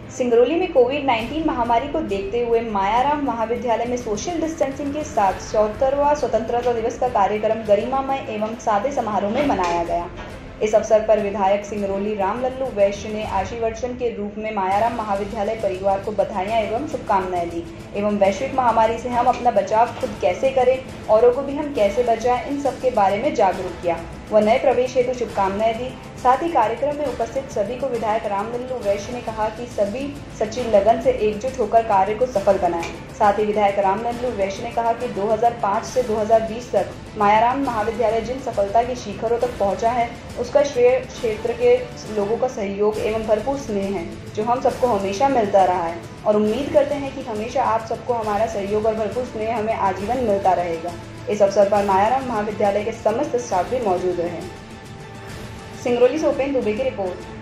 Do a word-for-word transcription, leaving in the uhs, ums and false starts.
सिंगरौली में Covid nineteen महामारी को देखते हुए मायाराम महाविद्यालय में सोशल डिस्टेंसिंग के साथ चौहत्तरवां स्वतंत्रता दिवस का कार्यक्रम गरिमामय एवं सादे समारोह में मनाया गया। इस अवसर पर विधायक सिंगरौली रामलल्लू वैश्य ने आशीर्वचन के रूप में मायाराम महाविद्यालय परिवार को बधाइयां एवं शुभकामनाएं दी एवं वैश्विक महामारी से हम अपना बचाव खुद कैसे करें, औरों को भी हम कैसे बचाएं, इन सब के बारे में जागरूक किया व नए प्रवेश हेतु शुभकामनाएं दी। साथ ही कार्यक्रम में उपस्थित सभी को विधायक रामलल्लू वैश्य ने कहा कि सभी सच्ची लगन से एकजुट होकर कार्य को सफल बनाएं। साथ ही विधायक रामलल्लू वैश्य ने कहा कि दो हज़ार पाँच से दो हज़ार बीस तक मायाराम महाविद्यालय जिन सफलता के शिखरों तक पहुंचा है, उसका श्रेय क्षेत्र के लोगों का सहयोग एवं भरपूर स्नेह है, जो हम सबको हमेशा मिलता रहा है और उम्मीद करते हैं कि हमेशा आप सबको हमारा सहयोग और भरपूर स्नेह हमें आजीवन मिलता रहेगा। इस अवसर पर मायाराम महाविद्यालय के समस्त स्टाफ भी मौजूद रहे। सिंगरौली से उपेंद्र दुबे की रिपोर्ट।